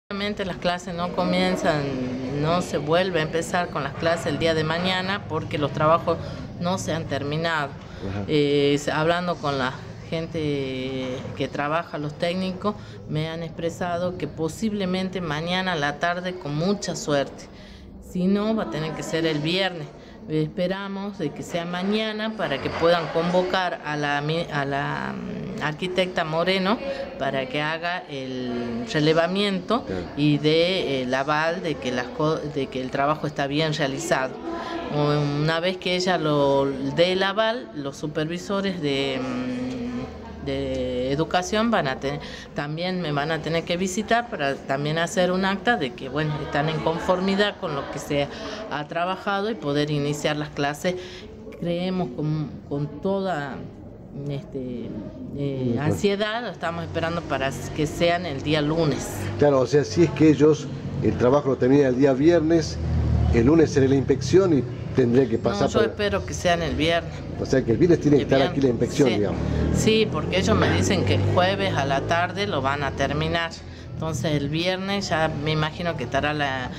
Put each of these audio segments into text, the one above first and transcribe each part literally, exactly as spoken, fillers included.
Obviamente las clases no comienzan, no se vuelve a empezar con las clases el día de mañana porque los trabajos no se han terminado. Eh, hablando con la gente que trabaja, los técnicos, me han expresado que posiblemente mañana a la tarde, con mucha suerte. Si no, va a tener que ser el viernes. Esperamos de que sea mañana para que puedan convocar a la, a la arquitecta Moreno para que haga el relevamiento y dé el aval de que, las, de que el trabajo está bien realizado. Una vez que ella lo dé el aval, los supervisores de, de educación van a tener, también me van a tener que visitar para también hacer un acta de que bueno, están en conformidad con lo que se ha trabajado y poder iniciar las clases. Creemos con, con toda este, eh, ansiedad, lo estamos esperando para que sean el día lunes. Claro, o sea, si es que ellos, el trabajo lo terminan el día viernes, el lunes será la inspección y tendría que pasar. No, yo por... espero que sean el viernes. O sea, que el viernes tiene que estar aquí la inspección, sí. digamos. Sí, porque ellos me dicen que el jueves a la tarde lo van a terminar. Entonces el viernes ya me imagino que estará la,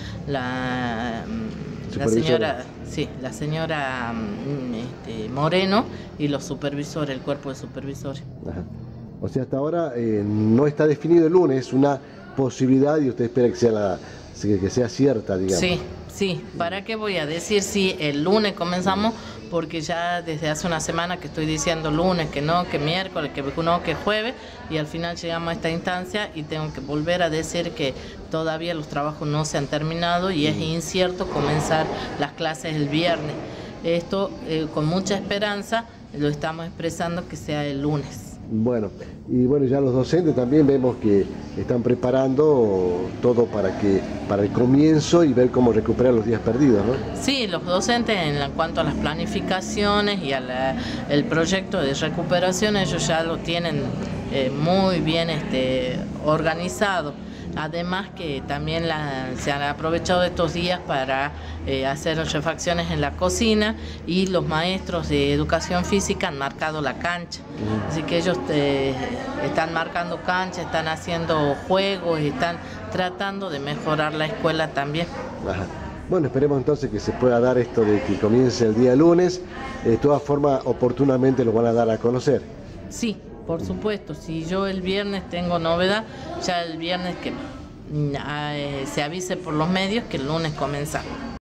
la, la señora, sí, la señora este, Moreno y los supervisores, el cuerpo de supervisores. Ajá. O sea, hasta ahora eh, no está definido el lunes, una posibilidad y usted espera que sea, la, que sea cierta, digamos. Sí. Sí, ¿para qué voy a decir si el lunes comenzamos? Porque ya desde hace una semana que estoy diciendo lunes, que no, que miércoles, que no, que jueves, y al final llegamos a esta instancia y tengo que volver a decir que todavía los trabajos no se han terminado y es incierto comenzar las clases el viernes. Esto eh, con mucha esperanza lo estamos expresando que sea el lunes. Bueno, y bueno, ya los docentes también vemos que están preparando todo para que para el comienzo y ver cómo recuperar los días perdidos, ¿no? Sí, los docentes en cuanto a las planificaciones y al proyecto de recuperación, ellos ya lo tienen eh, muy bien este, organizado. Además que también la, se han aprovechado estos días para eh, hacer refacciones en la cocina y los maestros de educación física han marcado la cancha. Uh-huh. Así que ellos eh, están marcando cancha, están haciendo juegos, están tratando de mejorar la escuela también. Ajá. Bueno, esperemos entonces que se pueda dar esto de que comience el día lunes. De todas formas, oportunamente lo van a dar a conocer. Sí. Por supuesto, si yo el viernes tengo novedad, ya el viernes que eh, se avise por los medios que el lunes comenzamos.